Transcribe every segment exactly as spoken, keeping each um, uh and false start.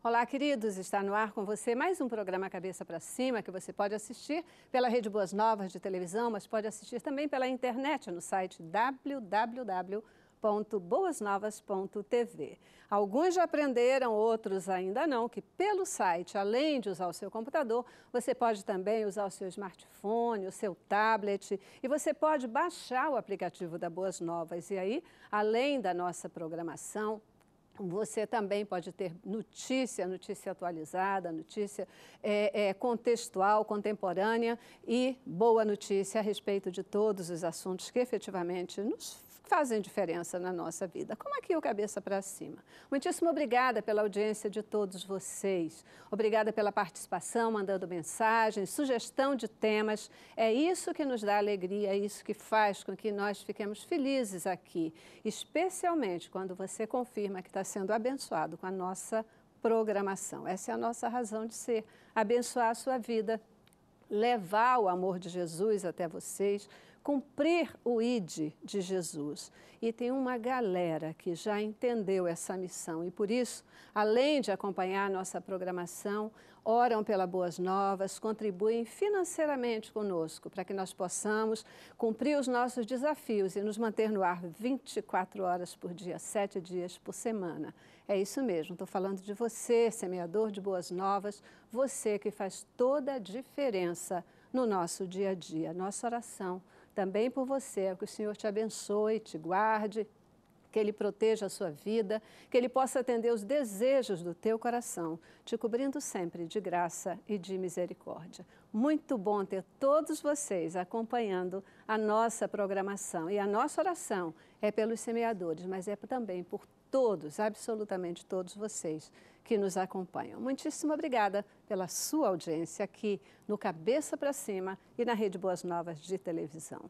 Olá, queridos, está no ar com você mais um programa Cabeça para Cima, que você pode assistir pela Rede Boas Novas de televisão, mas pode assistir também pela internet no site w w w ponto boas novas ponto t v. Alguns já aprenderam, outros ainda não, que pelo site, além de usar o seu computador, você pode também usar o seu smartphone, o seu tablet, e você pode baixar o aplicativo da Boas Novas. E aí, além da nossa programação, você também pode ter notícia, notícia atualizada, notícia é, é, contextual, contemporânea e boa notícia a respeito de todos os assuntos que efetivamente nos fazem diferença na nossa vida, como aqui o Cabeça para Cima. Muitíssimo obrigada pela audiência de todos vocês. Obrigada pela participação, mandando mensagens, sugestão de temas. É isso que nos dá alegria, é isso que faz com que nós fiquemos felizes aqui, especialmente quando você confirma que está sendo abençoado com a nossa programação. Essa é a nossa razão de ser, abençoar a sua vida, levar o amor de Jesus até vocês, cumprir o I D de Jesus. E tem uma galera que já entendeu essa missão e, por isso, além de acompanhar a nossa programação, oram pela Boas Novas, contribuem financeiramente conosco para que nós possamos cumprir os nossos desafios e nos manter no ar vinte e quatro horas por dia, sete dias por semana. É isso mesmo, estou falando de você, semeador de Boas Novas, você que faz toda a diferença no nosso dia a dia. Nossa oração também por você, que o Senhor te abençoe, te guarde, que Ele proteja a sua vida, que Ele possa atender os desejos do teu coração, te cobrindo sempre de graça e de misericórdia. Muito bom ter todos vocês acompanhando a nossa programação. E a nossa oração é pelos semeadores, mas é também por todos, absolutamente todos vocês que nos acompanham. Muitíssimo obrigada pela sua audiência aqui no Cabeça para Cima e na Rede Boas Novas de televisão.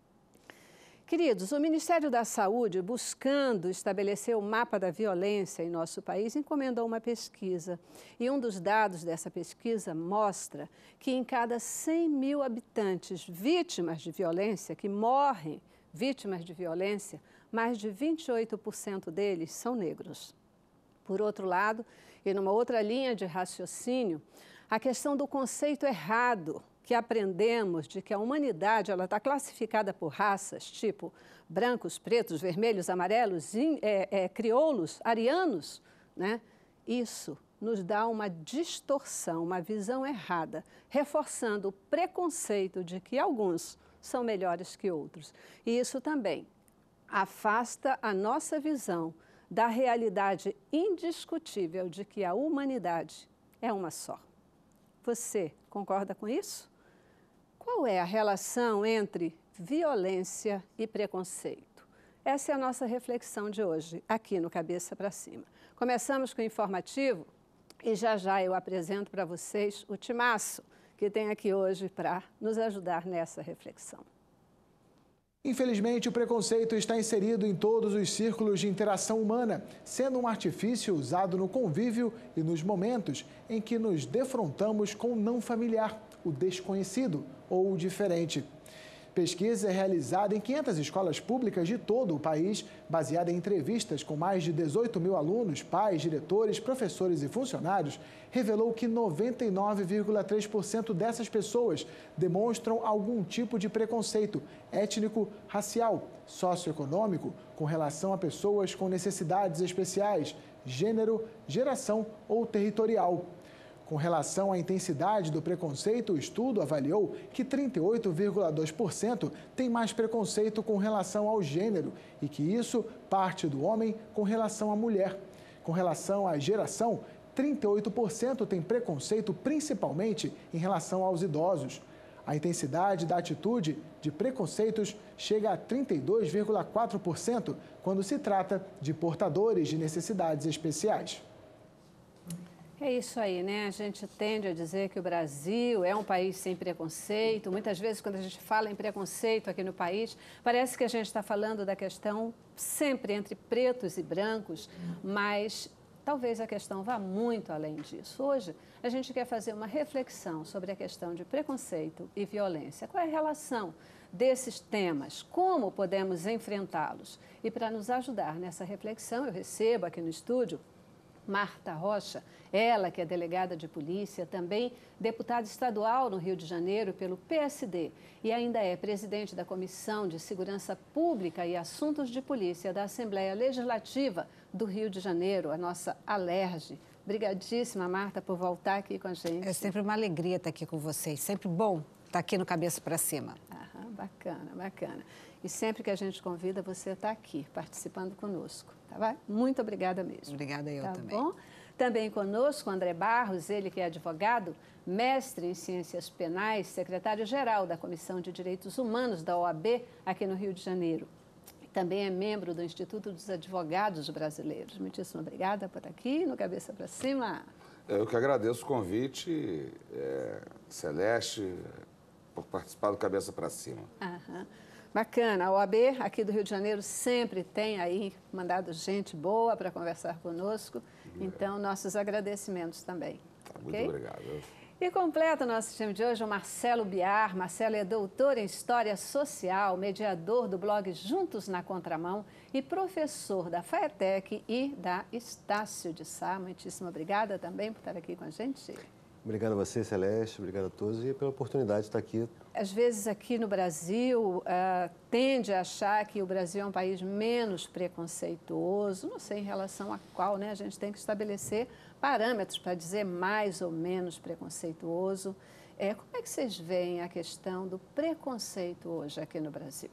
Queridos, o Ministério da Saúde, buscando estabelecer o mapa da violência em nosso país, encomendou uma pesquisa. E um dos dados dessa pesquisa mostra que em cada cem mil habitantes vítimas de violência, que morrem vítimas de violência, mais de vinte e oito por cento deles são negros. Por outro lado, e numa outra linha de raciocínio, a questão do conceito errado que aprendemos de que a humanidade ela está classificada por raças, tipo brancos, pretos, vermelhos, amarelos, in, é, é, crioulos, arianos, né? Isso nos dá uma distorção, uma visão errada, reforçando o preconceito de que alguns são melhores que outros. E isso também afasta a nossa visão da realidade indiscutível de que a humanidade é uma só. Você concorda com isso? Qual é a relação entre violência e preconceito? Essa é a nossa reflexão de hoje, aqui no Cabeça para Cima. Começamos com o informativo e já já eu apresento para vocês o timaço que tem aqui hoje para nos ajudar nessa reflexão. Infelizmente, o preconceito está inserido em todos os círculos de interação humana, sendo um artifício usado no convívio e nos momentos em que nos defrontamos com o não familiar, o desconhecido ou o diferente. Pesquisa realizada em quinhentas escolas públicas de todo o país, baseada em entrevistas com mais de dezoito mil alunos, pais, diretores, professores e funcionários, revelou que noventa e nove vírgula três por cento dessas pessoas demonstram algum tipo de preconceito étnico, racial, socioeconômico, com relação a pessoas com necessidades especiais, gênero, geração ou territorial. Com relação à intensidade do preconceito, o estudo avaliou que trinta e oito vírgula dois por cento tem mais preconceito com relação ao gênero e que isso parte do homem com relação à mulher. Com relação à geração, trinta e oito por cento tem preconceito principalmente em relação aos idosos. A intensidade da atitude de preconceitos chega a trinta e dois vírgula quatro por cento quando se trata de portadores de necessidades especiais. É isso aí, né? A gente tende a dizer que o Brasil é um país sem preconceito. Muitas vezes, quando a gente fala em preconceito aqui no país, parece que a gente está falando da questão sempre entre pretos e brancos, mas talvez a questão vá muito além disso. Hoje, a gente quer fazer uma reflexão sobre a questão de preconceito e violência. Qual é a relação desses temas? Como podemos enfrentá-los? E para nos ajudar nessa reflexão, eu recebo aqui no estúdio Marta Rocha, ela que é delegada de polícia, também deputada estadual no Rio de Janeiro pelo P S D e ainda é presidente da Comissão de Segurança Pública e Assuntos de Polícia da Assembleia Legislativa do Rio de Janeiro, a nossa Alerj. Obrigadíssima, Marta, por voltar aqui com a gente. É sempre uma alegria estar aqui com vocês, sempre bom estar aqui no Cabeça para Cima. Aham, bacana, bacana. E sempre que a gente convida, você está aqui, participando conosco, tá bom? Muito obrigada mesmo. Obrigada eu tá também. Bom? Também conosco, André Barros, ele que é advogado, mestre em Ciências Penais, secretário-geral da Comissão de Direitos Humanos da O A B, aqui no Rio de Janeiro. Também é membro do Instituto dos Advogados Brasileiros. Muitíssimo obrigada por estar aqui no Cabeça para Cima. Eu que agradeço o convite, é, Celeste, por participar do Cabeça para Cima. Aham. Bacana. A O A B aqui do Rio de Janeiro sempre tem aí mandado gente boa para conversar conosco. Então, nossos agradecimentos também. Tá, muito okay? obrigado. E completa o nosso time de hoje o Marcelo Biar. Marcelo é doutor em História Social, mediador do blog Juntos na Contramão e professor da FAETEC e da Estácio de Sá. Muitíssimo obrigada também por estar aqui com a gente. Obrigado a você, Celeste, obrigado a todos e pela oportunidade de estar aqui. Às vezes aqui no Brasil, uh, tende a achar que o Brasil é um país menos preconceituoso, não sei em relação a qual, né? A gente tem que estabelecer parâmetros para dizer mais ou menos preconceituoso. É, como é que vocês veem a questão do preconceito hoje aqui no Brasil?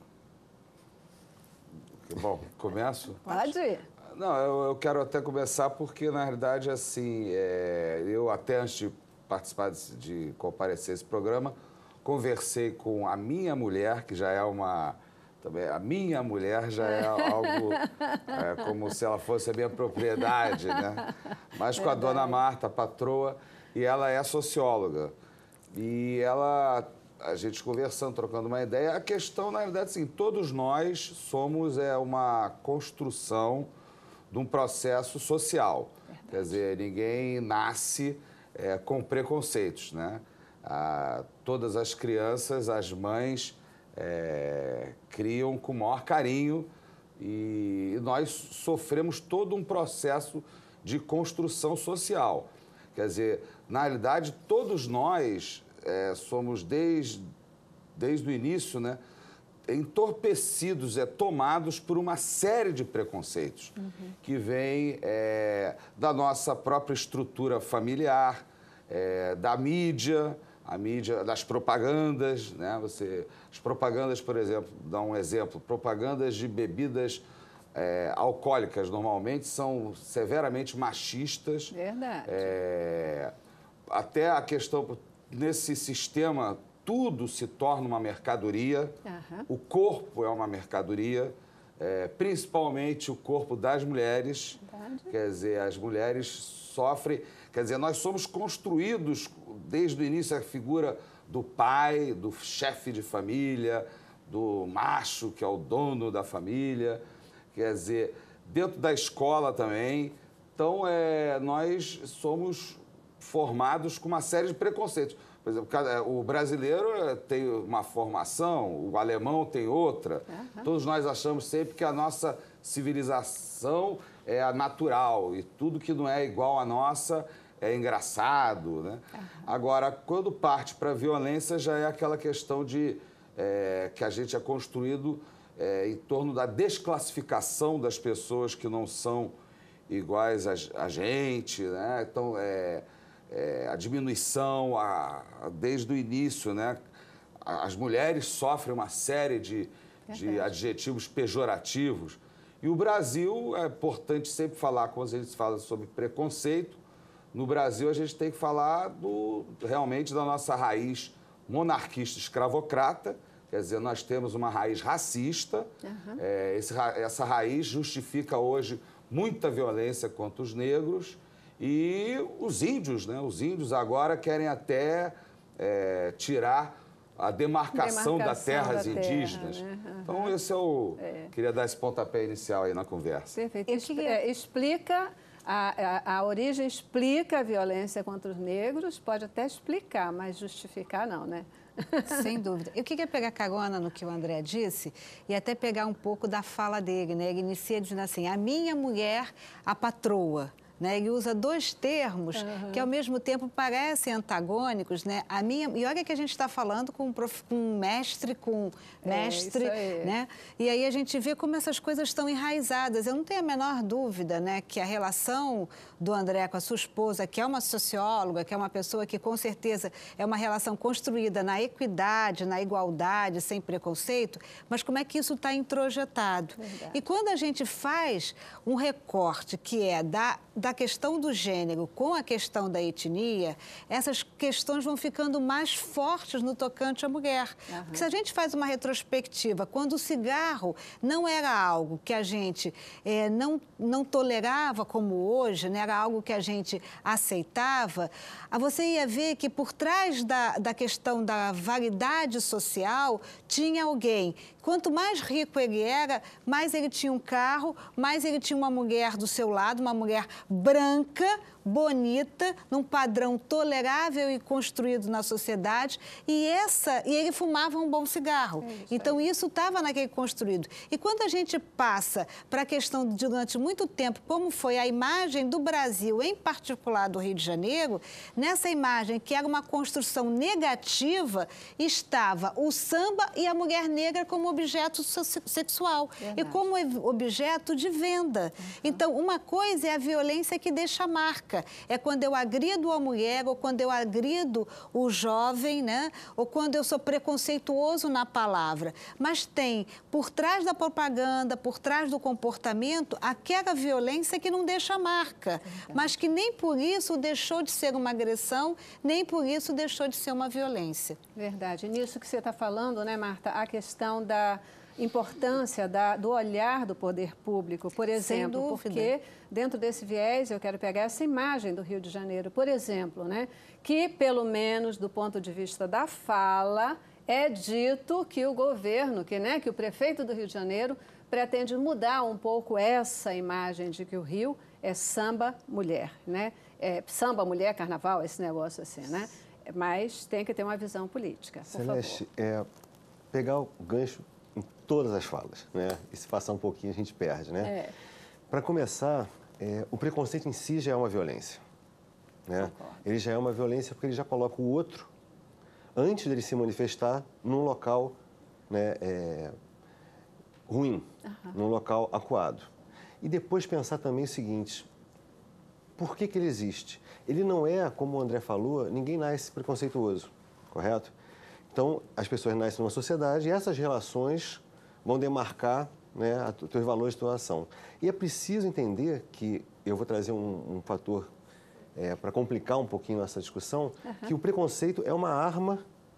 Bom, começo? Pode ir. Não, eu, eu quero até começar porque, na realidade, assim, é, eu até antes de participar de, de comparecer esse programa, conversei com a minha mulher, que já é uma... Também, a minha mulher já é algo é, como se ela fosse a minha propriedade, né? Mas com a dona Marta, a patroa, e ela é socióloga. E ela, a gente conversando, trocando uma ideia, a questão, na realidade, assim, todos nós somos é, uma construção de um processo social. Verdade. Quer dizer, ninguém nasce é, com preconceitos, né? Ah, todas as crianças, as mães, é, criam com o maior carinho e nós sofremos todo um processo de construção social. Quer dizer, na realidade, todos nós é, somos, desde, desde o início, né, entorpecidos, é, tomados por uma série de preconceitos uhum. que vêm é, da nossa própria estrutura familiar, é, da mídia, a mídia, das propagandas, né? Você, as propagandas, por exemplo, dá um exemplo, propagandas de bebidas é, alcoólicas normalmente são severamente machistas. Verdade. É, até a questão, nesse sistema, tudo se torna uma mercadoria, uhum. o corpo é uma mercadoria, é, principalmente o corpo das mulheres. Verdade. Quer dizer, as mulheres sofrem... Quer dizer, nós somos construídos, desde o início, a figura do pai, do chefe de família, do macho, que é o dono da família. Quer dizer, dentro da escola também. Então, é, nós somos formados com uma série de preconceitos. Por exemplo, o brasileiro tem uma formação, o alemão tem outra. Uhum. Todos nós achamos sempre que a nossa civilização é a natural e tudo que não é igual à nossa é engraçado, né? Uhum. Agora, quando parte para a violência, já é aquela questão de é, que a gente é construído é, em torno da desclassificação das pessoas que não são iguais a, a gente, né? Então, é, é, a diminuição, a, a, desde o início, né? As mulheres sofrem uma série de, de adjetivos pejorativos. E o Brasil, é importante sempre falar, quando a gente fala sobre preconceito, no Brasil, a gente tem que falar do, realmente da nossa raiz monarquista escravocrata, quer dizer, nós temos uma raiz racista, uhum. é, esse, essa raiz justifica hoje muita violência contra os negros e os índios, né? Os índios agora querem até é, tirar a demarcação, demarcação das terras da indígenas. Terra, né? Uhum. Então, esse é o... É. Queria dar esse pontapé inicial aí na conversa. Perfeito. Expl é, explica... A, a, a origem explica a violência contra os negros, pode até explicar, mas justificar não, né? Sem dúvida. Eu queria pegar carona no que o André disse e até pegar um pouco da fala dele, né? Ele inicia dizendo assim, a minha mulher, a patroa, né? Ele usa dois termos uhum. que, ao mesmo tempo, parecem antagônicos, né? A minha... E olha que a gente está falando com um, prof... com um mestre, com mestre, é, né? E aí a gente vê como essas coisas estão enraizadas. Eu não tenho a menor dúvida, né, que a relação do André com a sua esposa, que é uma socióloga, que é uma pessoa que, com certeza, é uma relação construída na equidade, na igualdade, sem preconceito, mas como é que isso está introjetado? Verdade. E quando a gente faz um recorte que é da, da questão do gênero com a questão da etnia, essas questões vão ficando mais fortes no tocante à mulher. Uhum. Porque se a gente faz uma retrospectiva, quando o cigarro não era algo que a gente é, não, não tolerava como hoje, né, era algo que a gente aceitava, você ia ver que por trás da, da questão da validade social tinha alguém. Quanto mais rico ele era, mais ele tinha um carro, mais ele tinha uma mulher do seu lado, uma mulher branca, bonita, num padrão tolerável e construído na sociedade, e, essa, e ele fumava um bom cigarro. É isso, então, isso estava naquele construído. E quando a gente passa para a questão, de, durante muito tempo, como foi a imagem do Brasil, em particular do Rio de Janeiro, nessa imagem, que era uma construção negativa, estava o samba e a mulher negra como objeto sexual. Verdade. E como objeto de venda. Uhum. Então, uma coisa é a violência que deixa marca. É quando eu agrido a mulher, ou quando eu agrido o jovem, né? Ou quando eu sou preconceituoso na palavra. Mas tem, por trás da propaganda, por trás do comportamento, aquela violência que não deixa marca. Uhum. Mas que nem por isso deixou de ser uma agressão, nem por isso deixou de ser uma violência. Verdade. Nisso que você está falando, né, Marta, a questão da importância da, do olhar do poder público, por exemplo, porque dentro desse viés eu quero pegar essa imagem do Rio de Janeiro, por exemplo, né, que pelo menos do ponto de vista da fala é dito que o governo, que, né, que o prefeito do Rio de Janeiro pretende mudar um pouco essa imagem de que o Rio é samba mulher, né, é samba mulher carnaval, esse negócio assim, né, mas tem que ter uma visão política, por Celeste, favor. é pegar o gancho em todas as falas, né? E se passar um pouquinho a gente perde, né? É. Para começar, é, o preconceito em si já é uma violência, né? Ele já é uma violência porque ele já coloca o outro, antes dele se manifestar, num local, né, é, ruim, uhum. num local acuado. E depois pensar também o seguinte, por que que ele existe? Ele não é, como o André falou, ninguém nasce preconceituoso, correto? Então, as pessoas nascem numa sociedade e essas relações vão demarcar, né, os teus valores de tua ação. E é preciso entender que, eu vou trazer um, um fator é, para complicar um pouquinho essa discussão, uhum. que o preconceito é uma arma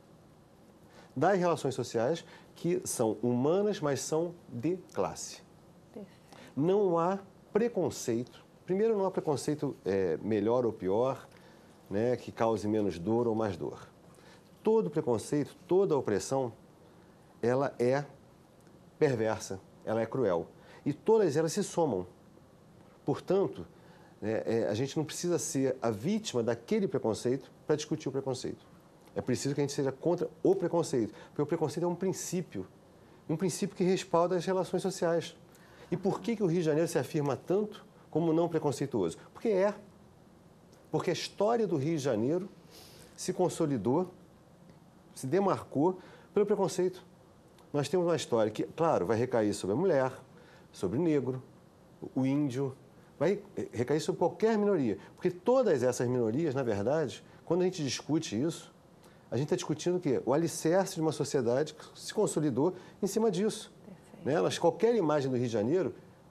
das relações sociais que são humanas, mas são de classe. Perfeito. Não há preconceito, primeiro não há preconceito é, melhor ou pior, né, que cause menos dor ou mais dor. Todo preconceito, toda opressão, ela é perversa, ela é cruel. E todas elas se somam. Portanto, é, é, a gente não precisa ser a vítima daquele preconceito para discutir o preconceito. É preciso que a gente seja contra o preconceito, porque o preconceito é um princípio, um princípio que respalda as relações sociais. E por que que o Rio de Janeiro se afirma tanto como não preconceituoso? Porque é. Porque a história do Rio de Janeiro se consolidou, se demarcou pelo preconceito. Nós temos uma história que, claro, vai recair sobre a mulher, sobre o negro, o índio, vai recair sobre qualquer minoria. Porque todas essas minorias, na verdade, quando a gente discute isso, a gente está discutindo o quê? O alicerce de uma sociedade que se consolidou em cima disso. Né? Mas qualquer imagem do Rio de Janeiro,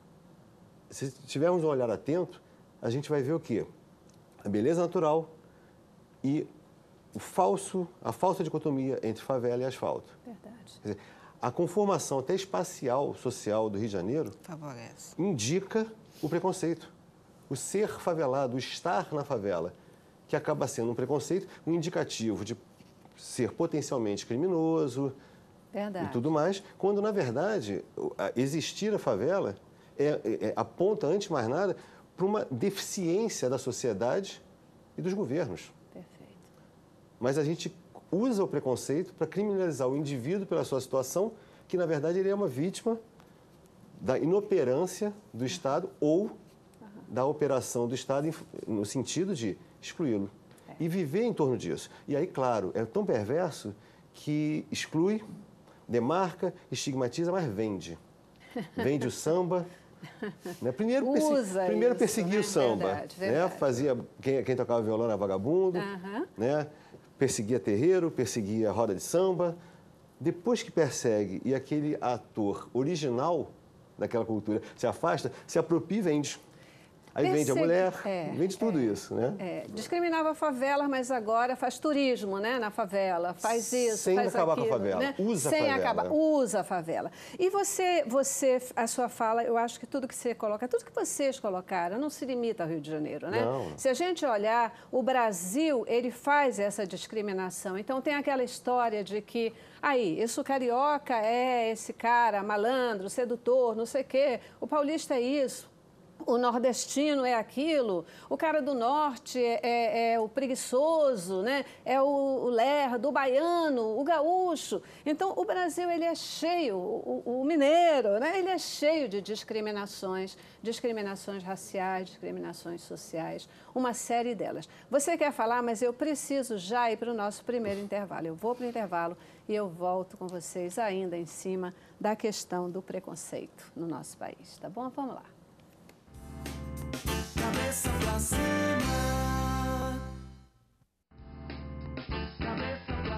se tivermos um olhar atento, a gente vai ver o quê? A beleza natural e o falso, a falsa dicotomia entre favela e asfalto. Verdade. Quer dizer, a conformação até espacial, social do Rio de Janeiro favorece. Indica o preconceito. O ser favelado, o estar na favela, que acaba sendo um preconceito, um indicativo de ser potencialmente criminoso Verdade. E tudo mais, quando, na verdade, existir a favela é, é, aponta, antes de mais nada, para uma deficiência da sociedade e dos governos. Perfeito. Mas a gente usa o preconceito para criminalizar o indivíduo pela sua situação, que, na verdade, ele é uma vítima da inoperância do Estado ou da operação do Estado no sentido de excluí-lo é. e viver em torno disso. E aí, claro, é tão perverso que exclui, demarca, estigmatiza, mas vende. Vende o samba. Né? Primeiro, perse... Primeiro perseguia né? o samba. Verdade, verdade. Né? Fazia quem, quem tocava violão era vagabundo, uhum. né? Perseguia terreiro, perseguia roda de samba. Depois que persegue e aquele ator original daquela cultura se afasta, se apropria e vende. Aí Persegui... vende a mulher, é, vende tudo é, isso, né? É. Discriminava a favela, mas agora faz turismo, né, na favela, faz isso, Sem faz acabar aquilo, com a favela, né? usa Sem a favela. Acabar, usa a favela. E você, você, a sua fala, eu acho que tudo que você coloca, tudo que vocês colocaram, não se limita ao Rio de Janeiro, né? Não. Se a gente olhar, o Brasil, ele faz essa discriminação. Então tem aquela história de que, aí, isso carioca é esse cara malandro, sedutor, não sei o quê, o paulista é isso. O nordestino é aquilo, o cara do norte é, é, é o preguiçoso, né? É o, o lerdo, o baiano, o gaúcho. Então, o Brasil ele é cheio, o, o mineiro, né? Ele é cheio de discriminações, discriminações raciais, discriminações sociais, uma série delas. Você quer falar, mas eu preciso já ir para o nosso primeiro intervalo. Eu vou para o intervalo e eu volto com vocês ainda em cima da questão do preconceito no nosso país, tá bom? Vamos lá. Cabeça pra cima. Cabeça pra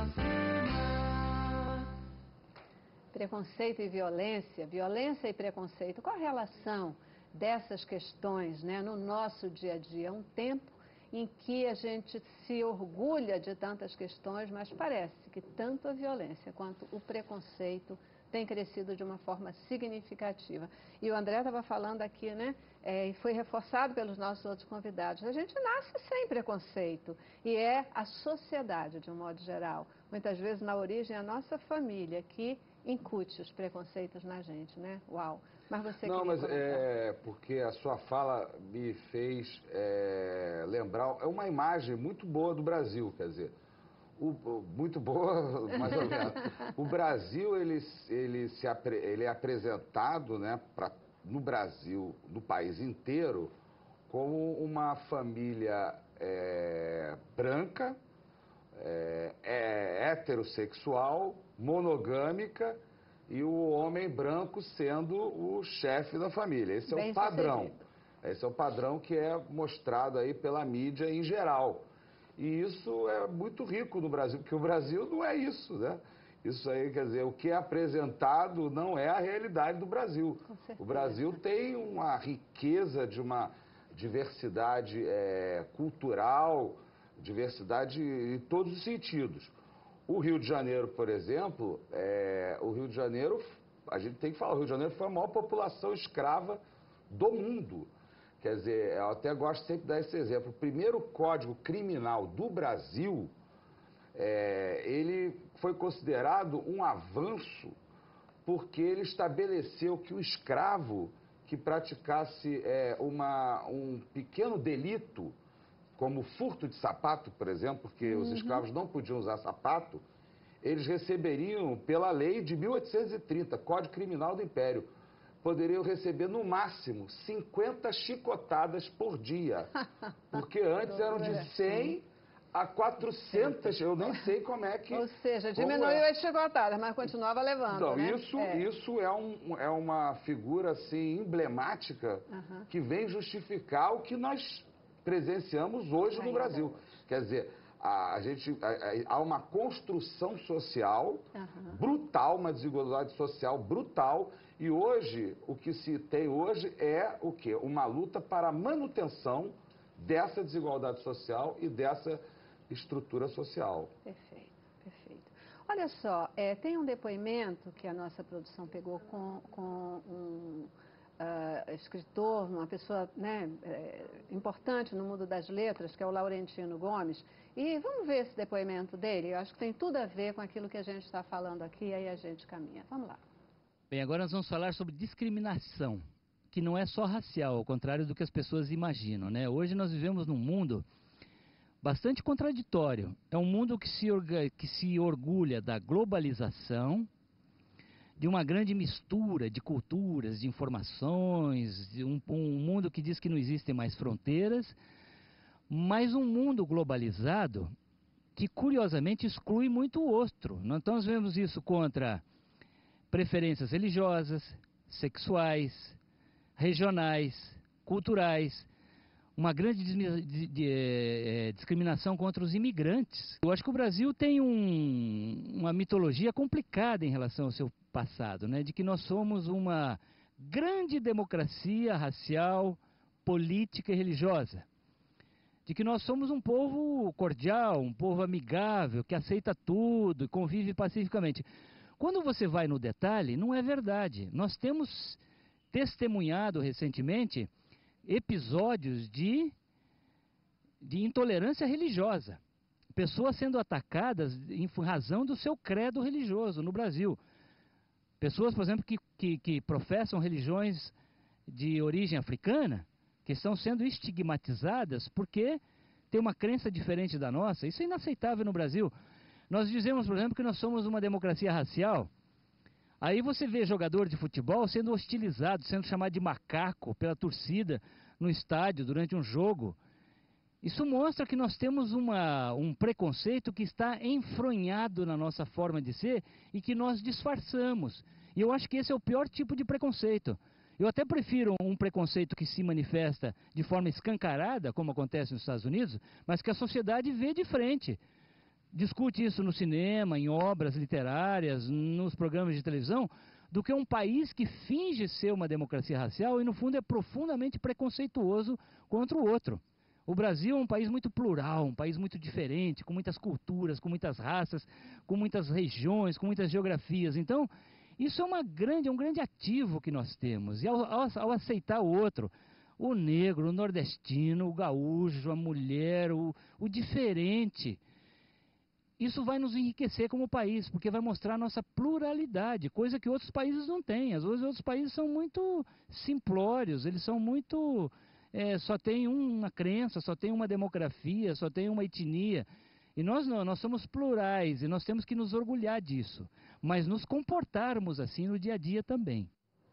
cima. Preconceito e violência, violência e preconceito. Qual a relação dessas questões, né, no nosso dia a dia? É um tempo em que a gente se orgulha de tantas questões, mas parece que tanto a violência quanto o preconceito tem crescido de uma forma significativa. E o André estava falando aqui, né, é, e foi reforçado pelos nossos outros convidados, a gente nasce sem preconceito, e é a sociedade, de um modo geral, muitas vezes na origem a nossa família, que incute os preconceitos na gente, né? Uau! Mas você Não, mas comentar. é porque a sua fala me fez é, lembrar, é uma imagem muito boa do Brasil, quer dizer, O, o, muito boa, mais ou menos. O Brasil, ele, ele, se, ele é apresentado, né, pra, no Brasil, no país inteiro, como uma família é, branca, é, é, heterossexual, monogâmica, e o homem branco sendo o chefe da família. Esse é o padrão. Esse é o padrão que é mostrado aí pela mídia em geral. E isso é muito rico no Brasil, porque o Brasil não é isso, né? Isso aí, quer dizer, o que é apresentado não é a realidade do Brasil. O Brasil tem uma riqueza de uma diversidade é, cultural, diversidade em todos os sentidos. O Rio de Janeiro, por exemplo, é, o Rio de Janeiro, a gente tem que falar, o Rio de Janeiro foi a maior população escrava do mundo. Quer dizer, eu até gosto sempre de dar esse exemplo. O primeiro código criminal do Brasil, é, ele foi considerado um avanço porque ele estabeleceu que o escravo que praticasse é, uma, um pequeno delito, como furto de sapato, por exemplo, porque uhum. os escravos não podiam usar sapato, eles receberiam, pela lei de mil oitocentos e trinta, Código Criminal do Império, poderiam receber no máximo cinquenta chicotadas por dia, porque antes eram de cem a quatrocentas, eu nem sei como é que... Ou seja, diminuiu é. as chicotadas, mas continuava levando, então, né? Isso é, isso é, um, é uma figura, assim, emblemática, uhum. que vem justificar o que nós presenciamos hoje no Brasil. Quer dizer, a, a gente, a, a, há uma construção social uhum. brutal, uma desigualdade social brutal, e hoje, o que se tem hoje é o quê? Uma luta para a manutenção dessa desigualdade social e dessa estrutura social. Perfeito, perfeito. Olha só, é, tem um depoimento que a nossa produção pegou com, com um uh, escritor, uma pessoa, né, é, importante no mundo das letras, que é o Laurentino Gomes, e vamos ver esse depoimento dele. Eu acho que tem tudo a ver com aquilo que a gente está falando aqui, e aí a gente caminha. Vamos lá. Bem, agora nós vamos falar sobre discriminação, que não é só racial, ao contrário do que as pessoas imaginam, né? Hoje nós vivemos num mundo bastante contraditório. É um mundo que se, orga, que se orgulha da globalização, de uma grande mistura de culturas, de informações, de um, um mundo que diz que não existem mais fronteiras, mas um mundo globalizado que, curiosamente, exclui muito o outro. Então, nós vemos isso contra preferências religiosas, sexuais, regionais, culturais, uma grande de, de, de, é, discriminação contra os imigrantes. Eu acho que o Brasil tem um, uma mitologia complicada em relação ao seu passado, né? De que nós somos uma grande democracia racial, política e religiosa. De que nós somos um povo cordial, um povo amigável, que aceita tudo e convive pacificamente. Quando você vai no detalhe, não é verdade. Nós temos testemunhado recentemente episódios de, de intolerância religiosa. Pessoas sendo atacadas em razão do seu credo religioso no Brasil. Pessoas, por exemplo, que, que, que professam religiões de origem africana, que estão sendo estigmatizadas porque tem uma crença diferente da nossa. Isso é inaceitável no Brasil. Nós dizemos, por exemplo, que nós somos uma democracia racial. Aí você vê jogador de futebol sendo hostilizado, sendo chamado de macaco pela torcida no estádio durante um jogo. Isso mostra que nós temos uma, um preconceito que está enfronhado na nossa forma de ser e que nós disfarçamos. E eu acho que esse é o pior tipo de preconceito. Eu até prefiro um preconceito que se manifesta de forma escancarada, como acontece nos Estados Unidos, mas que a sociedade vê de frente. Discute isso no cinema, em obras literárias, nos programas de televisão, do que um país que finge ser uma democracia racial e, no fundo, é profundamente preconceituoso contra o outro. O Brasil é um país muito plural, um país muito diferente, com muitas culturas, com muitas raças, com muitas regiões, com muitas geografias. Então, isso é uma grande, é um grande ativo que nós temos. E ao, ao, ao aceitar o outro, o negro, o nordestino, o gaúcho, a mulher, o, o diferente, isso vai nos enriquecer como país, porque vai mostrar a nossa pluralidade, coisa que outros países não têm. Às vezes outros países são muito simplórios, eles são muito... É, só tem uma crença, só tem uma demografia, só tem uma etnia. E nós não, nós somos plurais e nós temos que nos orgulhar disso, mas nos comportarmos assim no dia a dia também.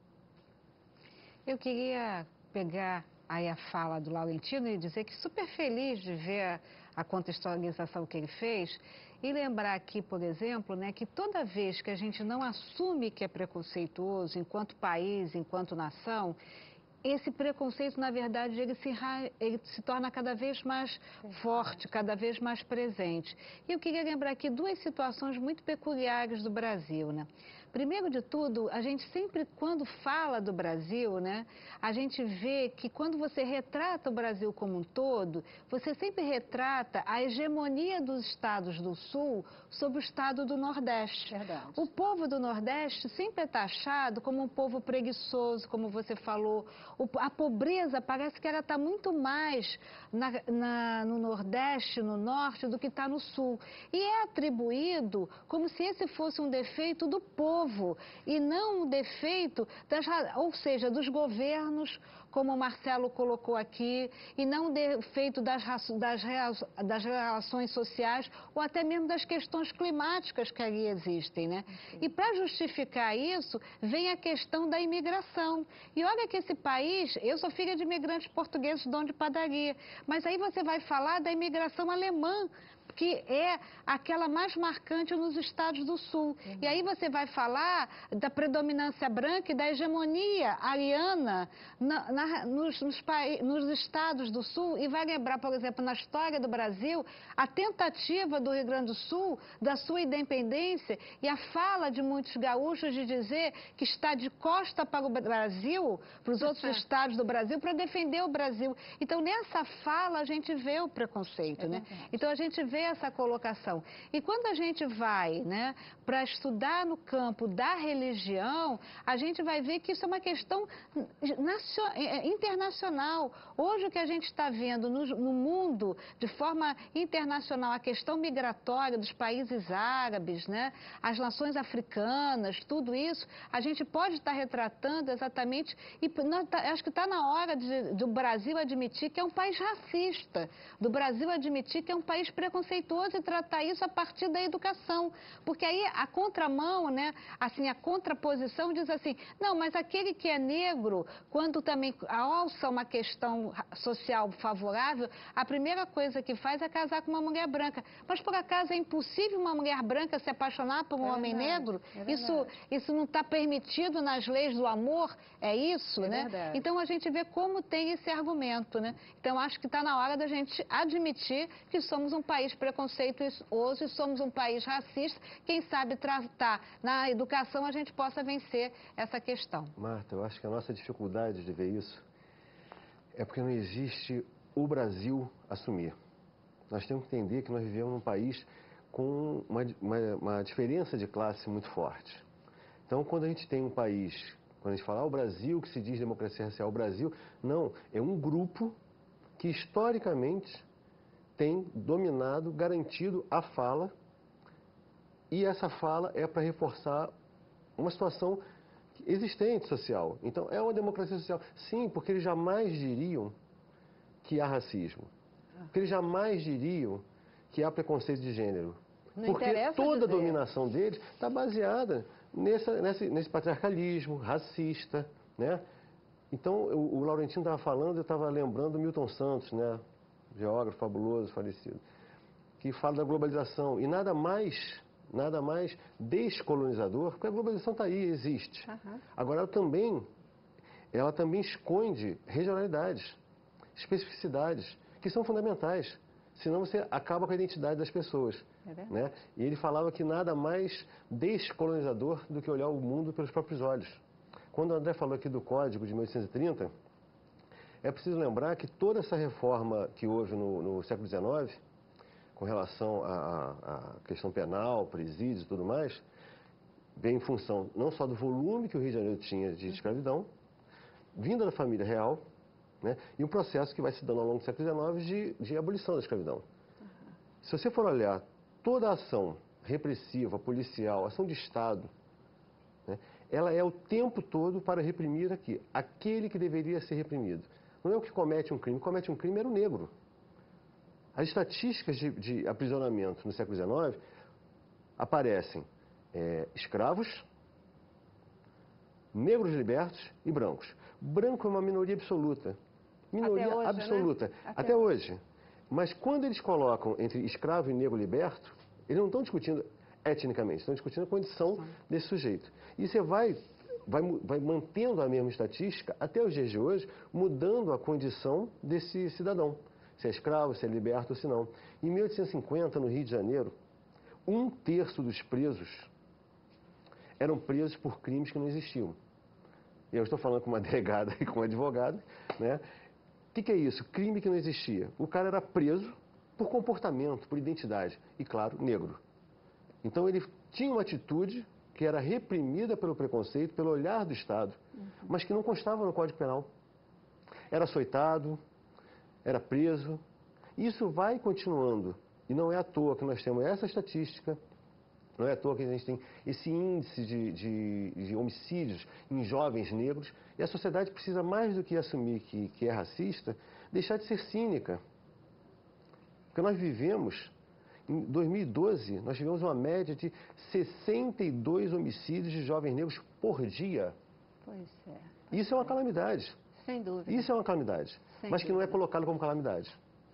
Eu queria pegar aí a fala do Laurentino e dizer que super feliz de ver a, a contextualização que ele fez e lembrar aqui, por exemplo, né, que toda vez que a gente não assume que é preconceituoso enquanto país, enquanto nação, esse preconceito, na verdade, ele se, ele se torna cada vez mais forte, cada vez mais presente. E eu queria lembrar aqui duas situações muito peculiares do Brasil, né? Primeiro de tudo, a gente sempre, quando fala do Brasil, né, a gente vê que quando você retrata o Brasil como um todo, você sempre retrata a hegemonia dos estados do Sul sobre o estado do Nordeste. Verdade. O povo do Nordeste sempre é taxado como um povo preguiçoso, como você falou. O, a pobreza parece que ela está muito mais na, na, no Nordeste, no Norte, do que está no Sul. E é atribuído como se esse fosse um defeito do povo e não um defeito, das, ou seja, dos governos, como o Marcelo colocou aqui, e não um defeito das, das, das relações sociais ou até mesmo das questões climáticas que ali existem, né? E para justificar isso, vem a questão da imigração. E olha que esse país, eu sou filha de imigrantes portugueses de dono de padaria, mas aí você vai falar da imigração alemã, que é aquela mais marcante nos estados do Sul. Uhum. E aí você vai falar da predominância branca e da hegemonia ariana na, na, nos, nos, nos estados do Sul, e vai lembrar, por exemplo, na história do Brasil, a tentativa do Rio Grande do Sul da sua independência e a fala de muitos gaúchos de dizer que está de costa para o Brasil, para os outros estados do Brasil, para defender o Brasil. Então, nessa fala, a gente vê o preconceito, é né? Então, a gente vê essa colocação. E quando a gente vai, né, para estudar no campo da religião, a gente vai ver que isso é uma questão internacional. Hoje o que a gente está vendo no, no mundo, de forma internacional, a questão migratória dos países árabes, né, as nações africanas, tudo isso, a gente pode estar retratando exatamente, e nós, acho que está na hora de, do Brasil admitir que é um país racista, do Brasil admitir que é um país preconceituoso. preconceituoso e tratar isso a partir da educação. Porque aí a contramão, né, assim, a contraposição diz assim, não, mas aquele que é negro, quando também alça uma questão social favorável, a primeira coisa que faz é casar com uma mulher branca. Mas por acaso é impossível uma mulher branca se apaixonar por um é homem verdade, negro? É isso, isso não está permitido nas leis do amor? É isso, é né? Verdade. Então a gente vê como tem esse argumento, né? Então acho que está na hora da gente admitir que somos um país preconceituoso e somos um país racista. Quem sabe tratar na educação a gente possa vencer essa questão. Marta, eu acho que a nossa dificuldade de ver isso é porque não existe o Brasil assumir. Nós temos que entender que nós vivemos num país com uma, uma, uma diferença de classe muito forte. Então, quando a gente tem um país, quando a gente fala ah, o Brasil, que se diz democracia racial, o Brasil, não, é um grupo que historicamente tem dominado, garantido a fala, e essa fala é para reforçar uma situação existente social. Então, é uma democracia social. Sim, porque eles jamais diriam que há racismo. Porque eles jamais diriam que há preconceito de gênero. Não porque interessa toda a dizer. dominação deles está baseada nessa, nesse, nesse patriarcalismo racista, né? Então, o, o Laurentino estava falando, eu estava lembrando do Milton Santos, né? Geógrafo fabuloso, falecido, que fala da globalização. E nada mais, nada mais descolonizador, porque a globalização está aí, existe. Uhum. Agora, ela também, ela também esconde regionalidades, especificidades, que são fundamentais. Senão você acaba com a identidade das pessoas. É verdade. Né? E ele falava que nada mais descolonizador do que olhar o mundo pelos próprios olhos. Quando o André falou aqui do Código de mil oitocentos e trinta, é preciso lembrar que toda essa reforma que houve no, no século dezenove, com relação à, à questão penal, presídios e tudo mais, vem em função não só do volume que o Rio de Janeiro tinha de escravidão, vinda da família real, né, e um processo que vai se dando ao longo do século dezenove de, de abolição da escravidão. Uhum. Se você for olhar toda a ação repressiva, policial, ação de Estado, né, ela é o tempo todo para reprimir aqui, aquele que deveria ser reprimido. Não é o que comete um crime, comete um crime era o negro. As estatísticas de, de aprisionamento no século dezenove aparecem é, escravos, negros libertos e brancos. Branco é uma minoria absoluta. Minoria Até hoje, absoluta. né? Até, Até hoje. Mas quando eles colocam entre escravo e negro liberto, eles não estão discutindo etnicamente, estão discutindo a condição Sim. desse sujeito. E você vai, vai, vai mantendo a mesma estatística até os dias de hoje, mudando a condição desse cidadão. Se é escravo, se é liberto ou se não. Em mil oitocentos e cinquenta, no Rio de Janeiro, um terço dos presos eram presos por crimes que não existiam. E eu estou falando com uma delegada e com um advogado, né? O que, que é isso? Crime que não existia. O cara era preso por comportamento, por identidade. E, claro, negro. Então, ele tinha uma atitude que era reprimida pelo preconceito, pelo olhar do Estado, uhum. mas que não constava no Código Penal. Era açoitado, era preso. Isso vai continuando. E não é à toa que nós temos essa estatística, não é à toa que a gente tem esse índice de, de, de homicídios em jovens negros. E a sociedade precisa, mais do que assumir que, que é racista, deixar de ser cínica. Porque nós vivemos, em dois mil e doze, nós tivemos uma média de sessenta e dois homicídios de jovens negros por dia. Pois é. Isso é uma calamidade. Sem dúvida. Isso é uma calamidade, Sem mas que não é dúvida. colocado como calamidade.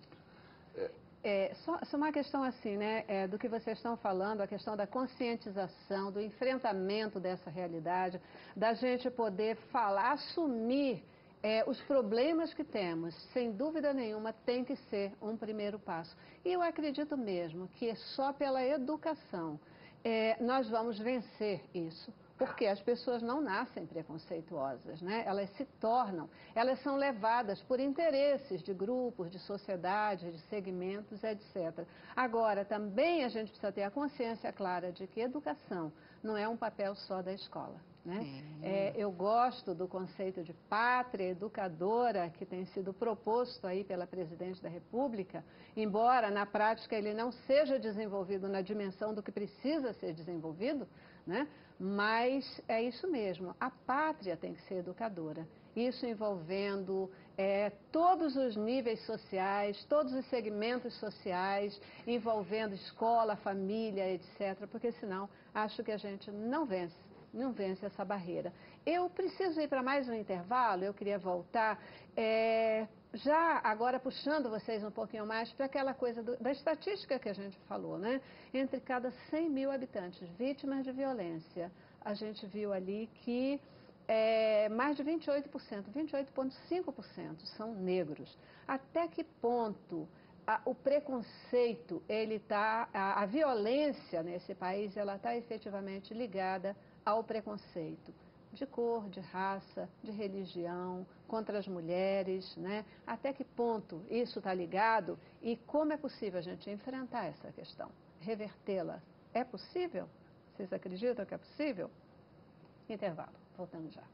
É, só, só uma questão assim, né, é, do que vocês estão falando, a questão da conscientização, do enfrentamento dessa realidade, da gente poder falar, assumir é, os problemas que temos, sem dúvida nenhuma, tem que ser um primeiro passo. E eu acredito mesmo que só pela educação é, nós vamos vencer isso. Porque as pessoas não nascem preconceituosas, né? Elas se tornam, elas são levadas por interesses de grupos, de sociedades, de segmentos, etcétera. Agora, também a gente precisa ter a consciência clara de que educação não é um papel só da escola, né? É, eu gosto do conceito de pátria educadora que tem sido proposto aí pela Presidente da República, embora na prática ele não seja desenvolvido na dimensão do que precisa ser desenvolvido, né? Mas é isso mesmo, a pátria tem que ser educadora. Isso envolvendo é, todos os níveis sociais, todos os segmentos sociais, envolvendo escola, família, etcétera, porque senão acho que a gente não vence, não vence essa barreira. Eu preciso ir para mais um intervalo, eu queria voltar, é, já agora puxando vocês um pouquinho mais para aquela coisa do, da estatística que a gente falou, né? Entre cada cem mil habitantes vítimas de violência, a gente viu ali que É, mais de vinte e oito por cento, vinte e oito vírgula cinco por cento são negros. Até que ponto a, o preconceito, ele tá, a, a violência nesse país, ela está efetivamente ligada ao preconceito de cor, de raça, de religião, contra as mulheres, né? Até que ponto isso está ligado e como é possível a gente enfrentar essa questão, revertê-la? É possível? Vocês acreditam que é possível? Intervalo. Voltamos já.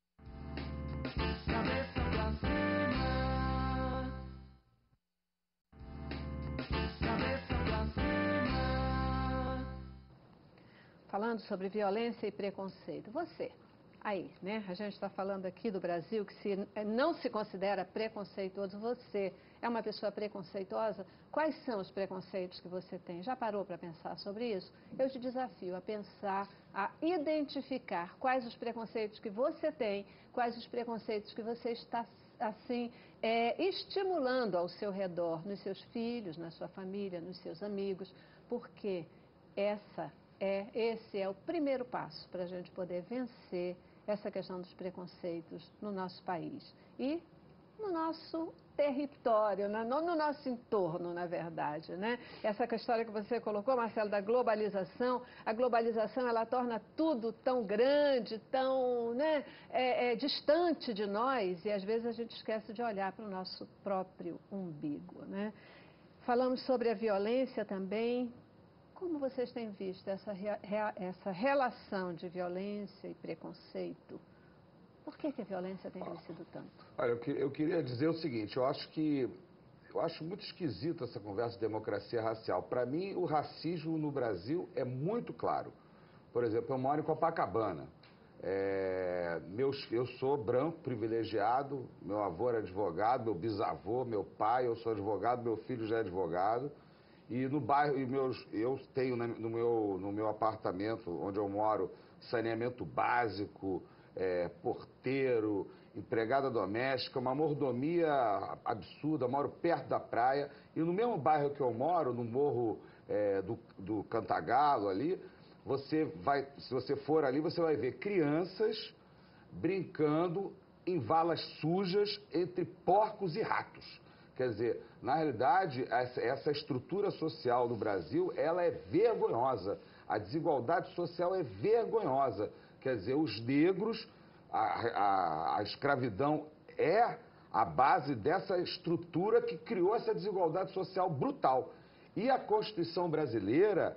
Cabeça pra cima. Cabeça pra cima. Falando sobre violência e preconceito. Você, aí, né? A gente está falando aqui do Brasil que se, não se considera preconceituoso. Você é uma pessoa preconceituosa? Quais são os preconceitos que você tem? Já parou para pensar sobre isso? Eu te desafio a pensar, a identificar quais os preconceitos que você tem, quais os preconceitos que você está, assim, é, estimulando ao seu redor, nos seus filhos, na sua família, nos seus amigos, porque essa é, esse é o primeiro passo para a gente poder vencer essa questão dos preconceitos no nosso país e no nosso território, no, no nosso entorno, na verdade, né? Essa história que você colocou, Marcelo, da globalização, a globalização, ela torna tudo tão grande, tão, né, é, é, distante de nós, e às vezes a gente esquece de olhar para o nosso próprio umbigo, né? Falamos sobre a violência também. Como vocês têm visto essa, essa relação de violência e preconceito? Por que, que a violência tem crescido tanto? Olha, eu, eu queria dizer o seguinte, eu acho que, eu acho muito esquisito essa conversa de democracia racial. Para mim, o racismo no Brasil é muito claro. Por exemplo, eu moro em Copacabana. É, meus, eu sou branco, privilegiado, meu avô era advogado, meu bisavô, meu pai, eu sou advogado, meu filho já é advogado. E no bairro, e meus, eu tenho no meu, no meu apartamento, onde eu moro, saneamento básico, é, porteiro, empregada doméstica, uma mordomia absurda, eu moro perto da praia. E no mesmo bairro que eu moro, no morro é, do, do Cantagalo ali, você vai, se você for ali, você vai ver crianças brincando em valas sujas entre porcos e ratos. Quer dizer, na realidade, essa, essa estrutura social do Brasil, ela é vergonhosa. A desigualdade social é vergonhosa. Quer dizer, os negros, a, a, a escravidão é a base dessa estrutura que criou essa desigualdade social brutal. E a Constituição brasileira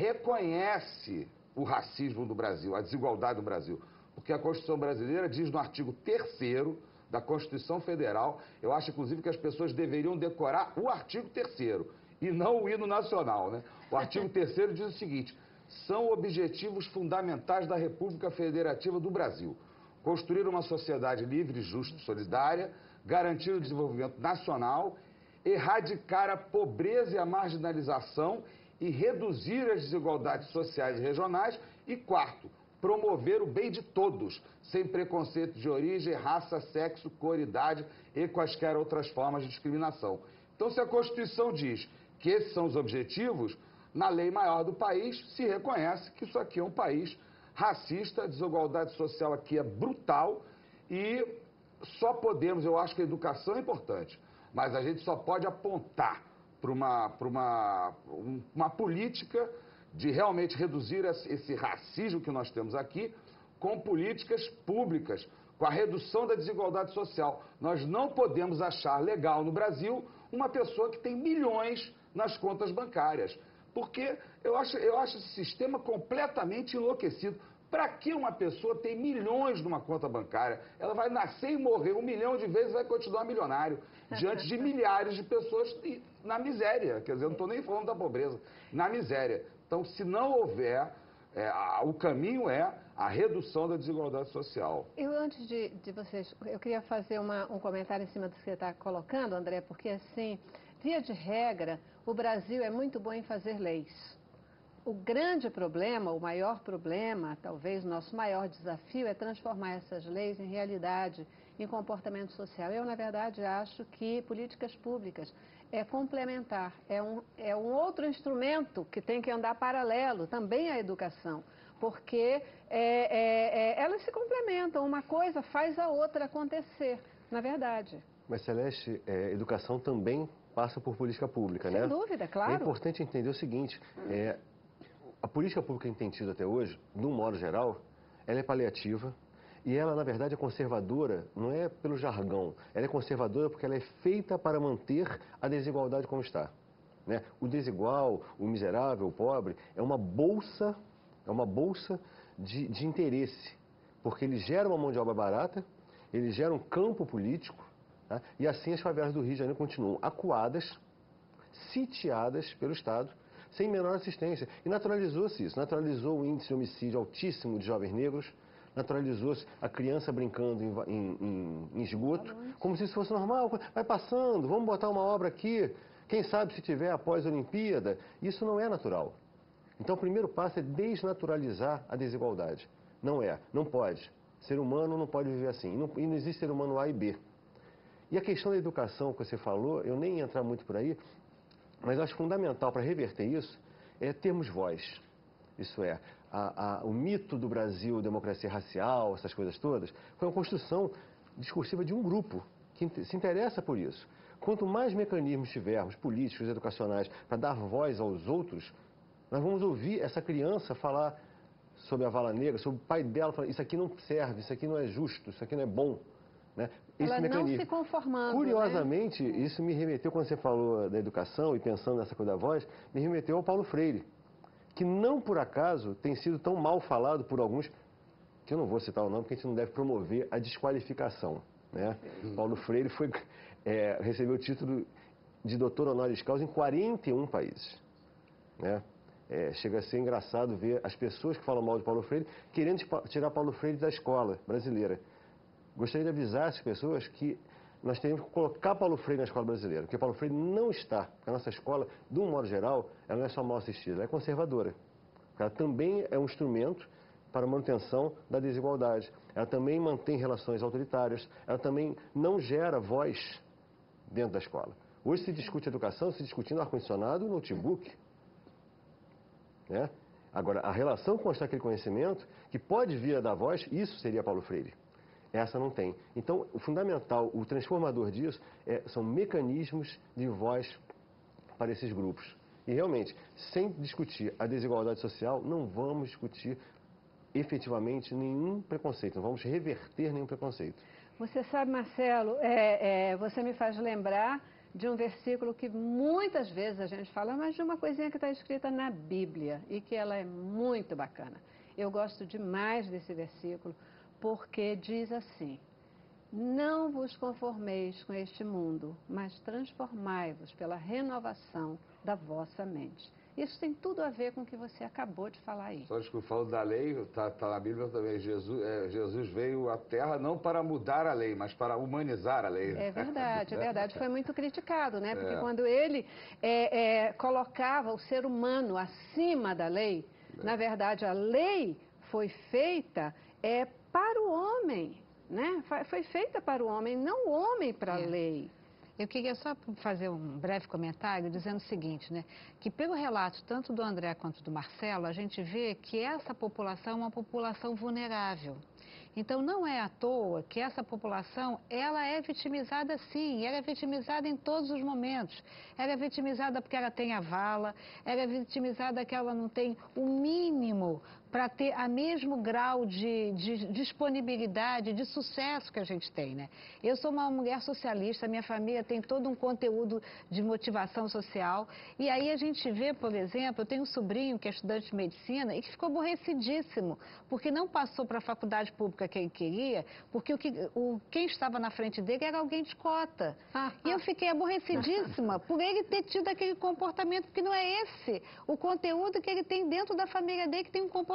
reconhece o racismo do Brasil, a desigualdade do Brasil. Porque a Constituição brasileira diz no artigo terceiro da Constituição Federal, eu acho inclusive que as pessoas deveriam decorar o artigo terceiro e não o hino nacional, né? O artigo terceiro diz o seguinte: são objetivos fundamentais da República Federativa do Brasil: construir uma sociedade livre, justa e solidária, garantir o desenvolvimento nacional, erradicar a pobreza e a marginalização e reduzir as desigualdades sociais e regionais, e quarto, promover o bem de todos, sem preconceito de origem, raça, sexo, cor, idade e quaisquer outras formas de discriminação. Então, se a Constituição diz que esses são os objetivos, na lei maior do país se reconhece que isso aqui é um país racista, a desigualdade social aqui é brutal e só podemos, eu acho que a educação é importante, mas a gente só pode apontar para uma, para uma, uma política de realmente reduzir esse racismo que nós temos aqui com políticas públicas, com a redução da desigualdade social. Nós não podemos achar legal no Brasil uma pessoa que tem milhões nas contas bancárias, porque eu acho, eu acho esse sistema completamente enlouquecido. Para que uma pessoa tem milhões numa conta bancária? Ela vai nascer e morrer um milhão de vezes e vai continuar milionário, diante de milhares de pessoas na miséria. Quer dizer, eu não estou nem falando da pobreza, na miséria. Então, se não houver É, a, o caminho é a redução da desigualdade social. Eu, antes de, de vocês, eu queria fazer uma, um comentário em cima do que você está colocando, André, porque, assim, via de regra, o Brasil é muito bom em fazer leis. O grande problema, o maior problema, talvez o nosso maior desafio é transformar essas leis em realidade, em comportamento social. Eu, na verdade, acho que políticas públicas é complementar, é um, é um outro instrumento que tem que andar paralelo, também à educação, porque é, é, é, elas se complementam, uma coisa faz a outra acontecer, na verdade. Mas, Celeste, é, educação também passa por política pública, Sem né? dúvida, claro. É importante entender o seguinte, é, a política pública que a gente tem tido até hoje, de um modo geral, ela é paliativa e ela, na verdade, é conservadora, não é pelo jargão, ela é conservadora porque ela é feita para manter a desigualdade como está. Né? O desigual, o miserável, o pobre, é uma bolsa, é uma bolsa de, de interesse, porque ele gera uma mão de obra barata, ele gera um campo político, tá? E assim as favelas do Rio de Janeiro continuam acuadas, sitiadas pelo Estado, sem menor assistência. E naturalizou-se isso, naturalizou o índice de homicídio altíssimo de jovens negros, naturalizou-se a criança brincando em, em, em, em esgoto, como se isso fosse normal, vai passando, vamos botar uma obra aqui, quem sabe se tiver após a Olimpíada. Isso não é natural. Então o primeiro passo é desnaturalizar a desigualdade. Não é, não pode. Ser humano não pode viver assim, e não, e não existe ser humano A e B. E a questão da educação que você falou, eu nem ia entrar muito por aí, mas eu acho fundamental para reverter isso é termos voz. Isso é, a, a, o mito do Brasil, democracia racial, essas coisas todas, foi uma construção discursiva de um grupo que se interessa por isso. Quanto mais mecanismos tivermos, políticos, educacionais, para dar voz aos outros, nós vamos ouvir essa criança falar sobre a vala negra, sobre o pai dela, falar, isso aqui não serve, isso aqui não é justo, isso aqui não é bom. Né? Esse Ela mecanismo. não se conformando, Curiosamente, né? isso me remeteu, quando você falou da educação e pensando nessa coisa da voz, me remeteu ao Paulo Freire, que não por acaso tem sido tão mal falado por alguns, que eu não vou citar o nome, porque a gente não deve promover a desqualificação. Né? Paulo Freire foi, é, recebeu o título de doutor honoris causa em quarenta e um países. Né? É, chega a ser engraçado ver as pessoas que falam mal de Paulo Freire querendo tirar Paulo Freire da escola brasileira. Gostaria de avisar essas pessoas que nós temos que colocar Paulo Freire na escola brasileira, porque Paulo Freire não está, porque a nossa escola, de um modo geral, ela não é só mal assistida, ela é conservadora. Ela também é um instrumento para a manutenção da desigualdade. Ela também mantém relações autoritárias, ela também não gera voz dentro da escola. Hoje se discute educação, se discutindo ar-condicionado e notebook. Né? Agora, a relação com aquele conhecimento, que pode vir a dar voz, isso seria Paulo Freire. Essa não tem. Então, o fundamental, o transformador disso, é, são mecanismos de voz para esses grupos. E, realmente, sem discutir a desigualdade social, não vamos discutir efetivamente nenhum preconceito, não vamos reverter nenhum preconceito. Você sabe, Marcelo, é, é, você me faz lembrar de um versículo que muitas vezes a gente fala, mas de uma coisinha que está escrita na Bíblia e que ela é muito bacana. Eu gosto demais desse versículo, porque diz assim: não vos conformeis com este mundo, mas transformai-vos pela renovação da vossa mente. Isso tem tudo a ver com o que você acabou de falar aí. Só que eu falo da lei, está tá na Bíblia também, Jesus, é, Jesus veio à Terra não para mudar a lei, mas para humanizar a lei. É verdade, é verdade. Foi muito criticado, né? Porque É. quando ele é, é, colocava o ser humano acima da lei, é. na verdade a lei foi feita é, para o homem, né? Foi feita para o homem, não o homem para a É. lei. Eu queria só fazer um breve comentário dizendo o seguinte, né? Que pelo relato tanto do André quanto do Marcelo, a gente vê que essa população é uma população vulnerável. Então não é à toa que essa população, ela é vitimizada sim, ela é vitimizada em todos os momentos. Ela é vitimizada porque ela tem a vala, ela é vitimizada que ela não tem o mínimo para ter o mesmo grau de, de disponibilidade, de sucesso que a gente tem, né? Eu sou uma mulher socialista, minha família tem todo um conteúdo de motivação social, e aí a gente vê, por exemplo, eu tenho um sobrinho que é estudante de medicina e que ficou aborrecidíssimo, porque não passou para a faculdade pública que ele queria, porque o que, o, quem estava na frente dele era alguém de cota. Ah, e eu fiquei aborrecidíssima por ele ter tido aquele comportamento, porque não é esse o conteúdo que ele tem dentro da família dele, que tem um comportamento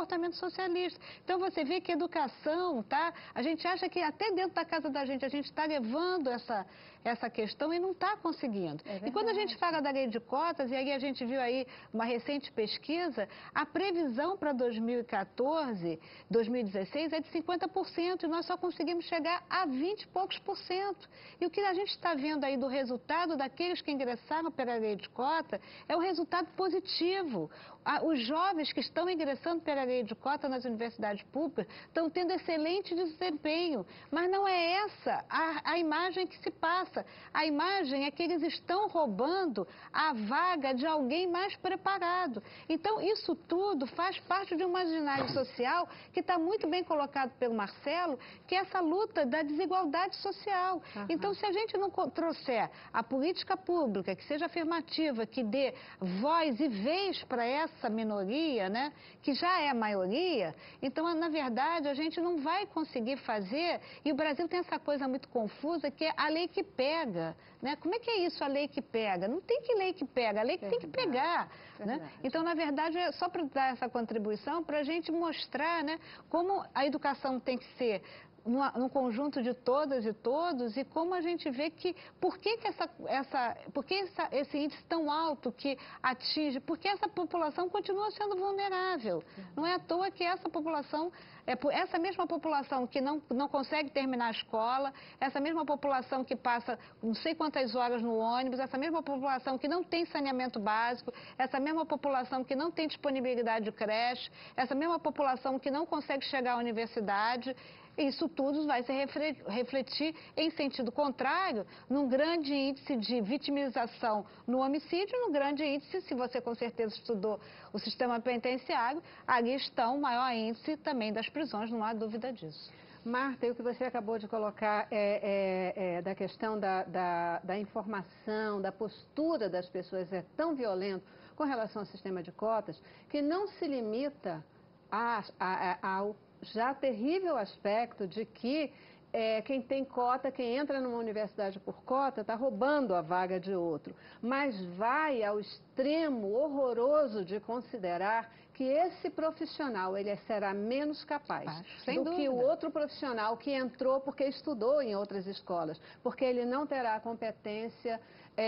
comportamento socialista. Então você vê que educação, tá? A gente acha que até dentro da casa da gente a gente está levando essa, essa questão e não está conseguindo. É e quando a gente fala da lei de cotas, e aí a gente viu aí uma recente pesquisa, a previsão para dois mil e quatorze, dois mil e dezesseis é de cinquenta por cento e nós só conseguimos chegar a vinte e poucos por cento. E o que a gente está vendo aí do resultado daqueles que ingressaram pela lei de cota é o resultado positivo. Os jovens que estão ingressando pela lei de cota nas universidades públicas estão tendo excelente desempenho, mas não é essa a, a imagem que se passa. A imagem é que eles estão roubando a vaga de alguém mais preparado. Então, isso tudo faz parte de um imaginário social que está muito bem colocado pelo Marcelo, que é essa luta da desigualdade social. Uhum. Então, se a gente não trouxer a política pública que seja afirmativa, que dê voz e vez para essa essa minoria, né, que já é a maioria, então, na verdade, a gente não vai conseguir fazer, e o Brasil tem essa coisa muito confusa, que é a lei que pega, né? Como é que é isso, a lei que pega? Não tem que lei que pega, a lei que tem que pegar, né? Então, na verdade, é só para dar essa contribuição, para a gente mostrar, né, como a educação tem que ser no conjunto de todas e todos, e como a gente vê que, por que, que, essa, essa, por que essa, esse índice tão alto que atinge, porque essa população continua sendo vulnerável. Não é à toa que essa população, é, essa mesma população que não, não consegue terminar a escola, essa mesma população que passa não sei quantas horas no ônibus, essa mesma população que não tem saneamento básico, essa mesma população que não tem disponibilidade de creche, essa mesma população que não consegue chegar à universidade. Isso tudo vai se refletir em sentido contrário, num grande índice de vitimização no homicídio, num grande índice, se você com certeza estudou o sistema penitenciário, ali está o maior índice também das prisões, não há dúvida disso. Marta, e o que você acabou de colocar é, é, é, da questão da, da, da informação, da postura das pessoas é tão violento com relação ao sistema de cotas, que não se limita a, a, a, ao já terrível aspecto de que é, quem tem cota, quem entra numa universidade por cota, está roubando a vaga de outro. Mas vai ao extremo horroroso de considerar que esse profissional ele será menos capaz ah, do dúvida. que o outro profissional que entrou porque estudou em outras escolas, porque ele não terá a competência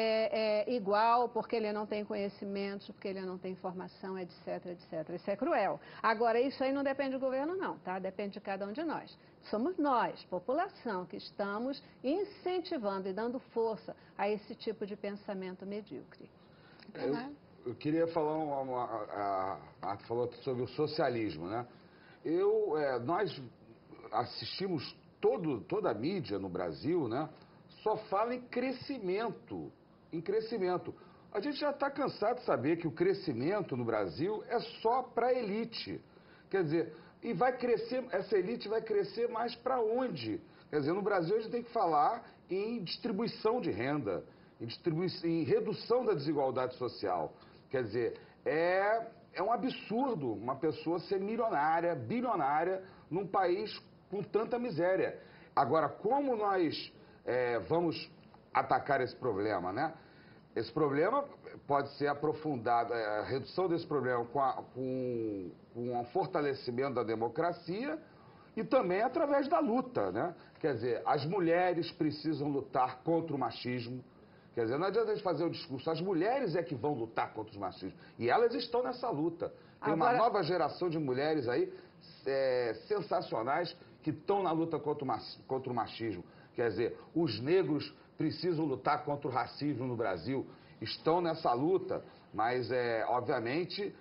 é, é, igual, porque ele não tem conhecimentos, porque ele não tem formação, etc, etcétera. Isso é cruel. Agora, isso aí não depende do governo, não, tá? Depende de cada um de nós. Somos nós, população, que estamos incentivando e dando força a esse tipo de pensamento medíocre. Eu, eu queria falar, uma, uma, a, a, a, falou sobre o socialismo, né? Eu, é, nós assistimos todo, toda a mídia no Brasil, né? Só fala em crescimento, em crescimento. A gente já está cansado de saber que o crescimento no Brasil é só para a elite. Quer dizer, e vai crescer, essa elite vai crescer mais para onde? Quer dizer, no Brasil a gente tem que falar em distribuição de renda, em, distribuição, em redução da desigualdade social. Quer dizer, é, é um absurdo uma pessoa ser milionária, bilionária, num país com tanta miséria. Agora, como nós é, vamos atacar esse problema, né? Esse problema pode ser aprofundado, a redução desse problema com, a, com, com o fortalecimento da democracia e também através da luta, né? Quer dizer, as mulheres precisam lutar contra o machismo. Quer dizer, não adianta a gente fazer o discurso, as mulheres é que vão lutar contra o machismo. E elas estão nessa luta. Tem Agora... uma nova geração de mulheres aí é, sensacionais que estão na luta contra o, contra o machismo. Quer dizer, os negros precisam lutar contra o racismo no Brasil, estão nessa luta, mas, é, obviamente,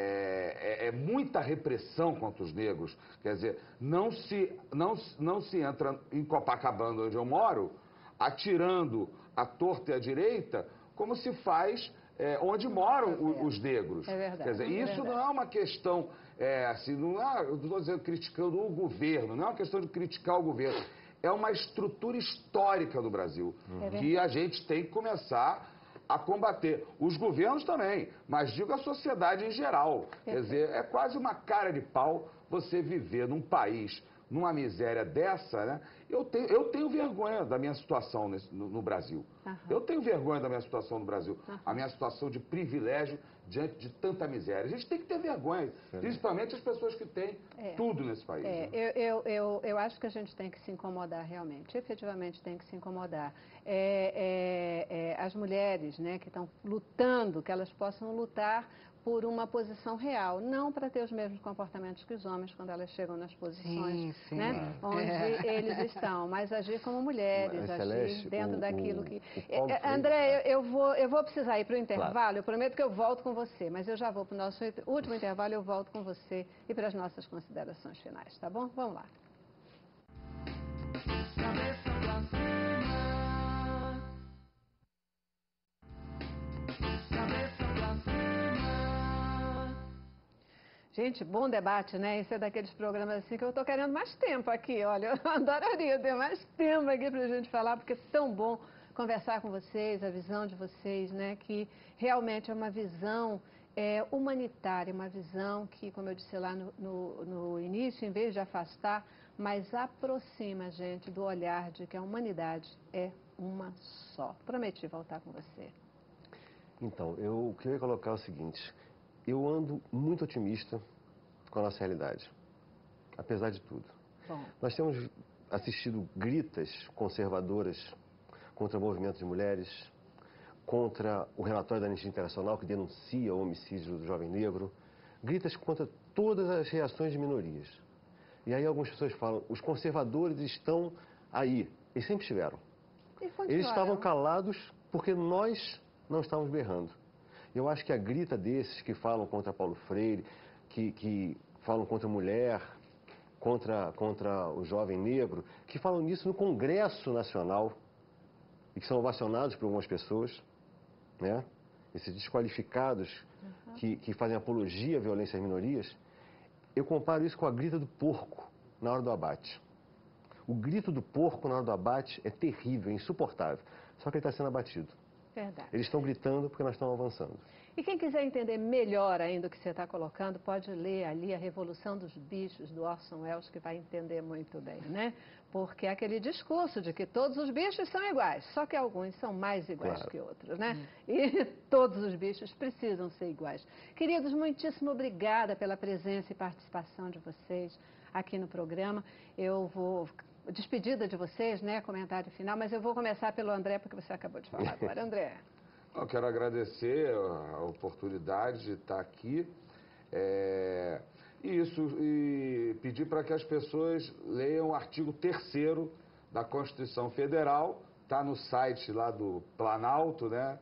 é, é, é muita repressão contra os negros. Quer dizer, não se, não, não se entra em Copacabana, onde eu moro, atirando a torta e a direita, como se faz é, onde moram o, os negros. É verdade. Quer dizer, é isso verdade. não é uma questão, é, assim, não é, eu estou dizendo criticando o governo, não é uma questão de criticar o governo. É uma estrutura histórica do Brasil, uhum. que a gente tem que começar a combater. Os governos também, mas digo a sociedade em geral. Quer dizer, é quase uma cara de pau você viver num país numa miséria dessa, né? Eu tenho, eu tenho vergonha da minha situação nesse, no, no Brasil. Uhum. Eu tenho vergonha da minha situação no Brasil. Uhum. A minha situação de privilégio diante de tanta miséria. A gente tem que ter vergonha, Sim. principalmente as pessoas que têm é. tudo nesse país. É. Né? Eu, eu, eu, eu acho que a gente tem que se incomodar realmente, efetivamente tem que se incomodar. É, é, é, as mulheres, né, que estão lutando, que elas possam lutar por uma posição real, não para ter os mesmos comportamentos que os homens quando elas chegam nas posições sim, sim. Né, onde é. eles estão, mas agir como mulheres, mas, agir Celeste, dentro o, daquilo que... O, o André, eu, eu, vou, eu vou precisar ir para o intervalo, claro. Eu prometo que eu volto com você, mas eu já vou para o nosso último intervalo, eu volto com você e para as nossas considerações finais, tá bom? Vamos lá. Cabeça pra cima. Cabeça pra cima. Gente, bom debate, né? Esse é daqueles programas assim que eu tô querendo mais tempo aqui, olha. Eu adoraria ter mais tempo aqui pra gente falar, porque é tão bom conversar com vocês, a visão de vocês, né? Que realmente é uma visão é, humanitária, uma visão que, como eu disse lá no, no, no início, em vez de afastar, mas aproxima a gente do olhar de que a humanidade é uma só. Prometi voltar com você. Então, eu queria colocar o seguinte, eu ando muito otimista com a nossa realidade, apesar de tudo. Bom. Nós temos assistido gritas conservadoras contra o movimento de mulheres, contra o relatório da Anistia Internacional que denuncia o homicídio do jovem negro, gritas contra todas as reações de minorias. E aí algumas pessoas falam, os conservadores estão aí, eles sempre estiveram. Eles estavam calados porque nós não estávamos berrando. Eu acho que a grita desses que falam contra Paulo Freire, que, que falam contra a mulher, contra, contra o jovem negro, que falam nisso no Congresso Nacional e que são ovacionados por algumas pessoas, né? Esses desqualificados uhum. que, que fazem apologia à violência às minorias, eu comparo isso com a grita do porco na hora do abate. O grito do porco na hora do abate é terrível, é insuportável, só que ele está sendo abatido. Verdade. Eles estão gritando porque nós estamos avançando. E quem quiser entender melhor ainda o que você está colocando, pode ler ali A Revolução dos Bichos, do Orson Welles, que vai entender muito bem, né? Porque é aquele discurso de que todos os bichos são iguais, só que alguns são mais iguais claro. que outros, né? Hum. E todos os bichos precisam ser iguais. Queridos, muitíssimo obrigada pela presença e participação de vocês aqui no programa. Eu vou... Despedida de vocês, né? Comentário final, mas eu vou começar pelo André, porque você acabou de falar agora. André. Eu quero agradecer a oportunidade de estar aqui. É, e isso, e pedir para que as pessoas leiam o artigo terceiro da Constituição Federal, está no site lá do Planalto, né?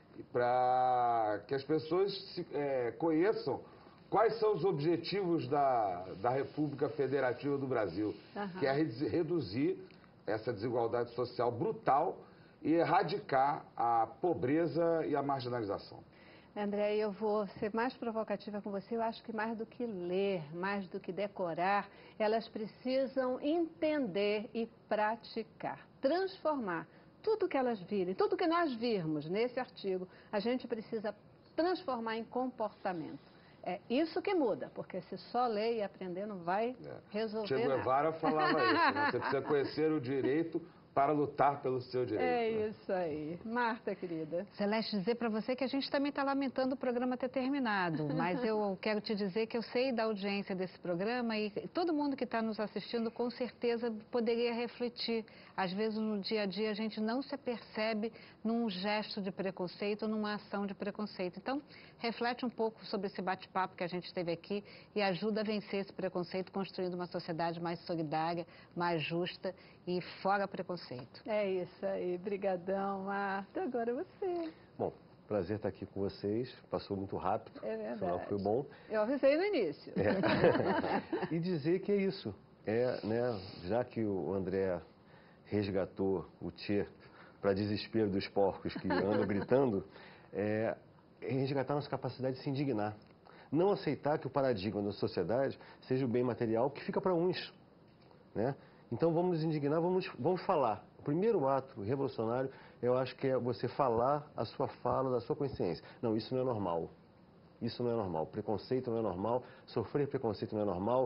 Para que as pessoas se, é, conheçam quais são os objetivos da, da República Federativa do Brasil, uhum. que é reduzir essa desigualdade social brutal e erradicar a pobreza e a marginalização. André, eu vou ser mais provocativa com você. Eu acho que mais do que ler, mais do que decorar, elas precisam entender e praticar, transformar. Tudo que elas virem, tudo que nós virmos nesse artigo, a gente precisa transformar em comportamento. É isso que muda, porque se só ler e aprender não vai é. resolver Che Guevara nada. falava isso, né? Você precisa conhecer o direito para lutar pelo seu direito. É né? isso aí. Marta, querida. Celeste, dizer para você que a gente também está lamentando o programa ter terminado, mas eu quero te dizer que eu sei da audiência desse programa e todo mundo que está nos assistindo com certeza poderia refletir. Às vezes no dia a dia a gente não se percebe num gesto de preconceito, numa ação de preconceito. Então, reflete um pouco sobre esse bate-papo que a gente teve aqui e ajuda a vencer esse preconceito, construindo uma sociedade mais solidária, mais justa e fora preconceito. É isso aí, brigadão, Marta. Agora você. Bom, prazer estar aqui com vocês, passou muito rápido, é verdade. O final foi bom. Eu avisei no início. É. E dizer que é isso, é, né, já que o André resgatou o Che para desespero dos porcos que andam gritando, é, é resgatar nossa capacidade de se indignar. Não aceitar que o paradigma da sociedade seja o bem material que fica para uns, né? Então vamos nos indignar, vamos, vamos falar. O primeiro ato revolucionário, eu acho que é você falar a sua fala da sua consciência. Não, isso não é normal. Isso não é normal. Preconceito não é normal, sofrer preconceito não é normal,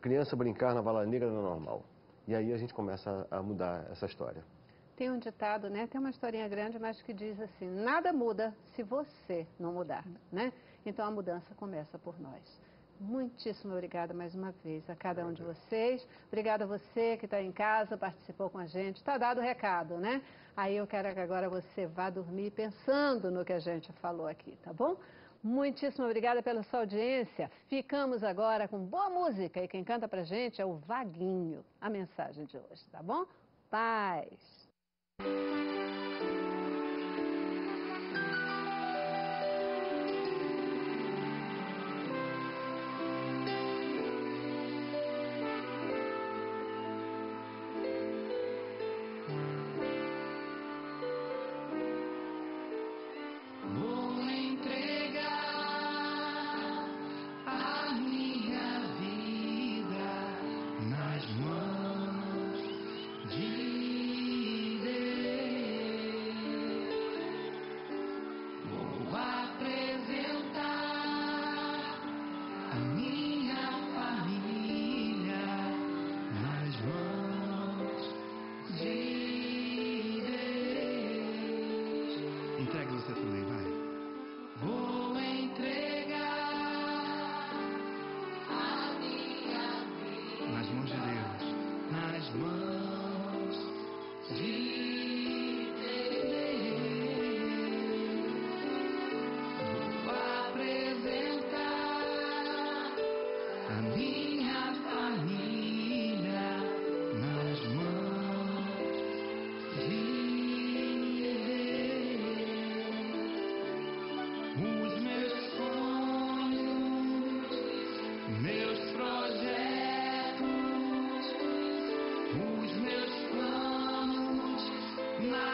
criança brincar na vala negra não é normal. E aí a gente começa a mudar essa história. Tem um ditado, né? Tem uma historinha grande, mas que diz assim, nada muda se você não mudar, né? Então a mudança começa por nós. Muitíssimo obrigada mais uma vez a cada um de vocês. Obrigada a você que está em casa, participou com a gente. Está dado o recado, né? Aí eu quero que agora você vá dormir pensando no que a gente falou aqui, tá bom? Muitíssimo obrigada pela sua audiência. Ficamos agora com boa música e quem canta pra gente é o Vaguinho, a mensagem de hoje, tá bom? Paz! Entrega você também, vai. Vou entregar a minha vida nas mãos de Deus, nas mãos de Deus. Vou apresentar a minha família nas mãos de Deus. Os meus sonhos, meus projetos, os meus planos na